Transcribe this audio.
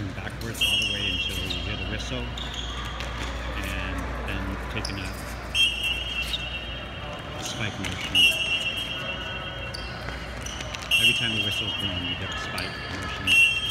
going backwards all the way until you hear the whistle, and then taking a spike motion. Every time the whistle is blown, you get a spike motion.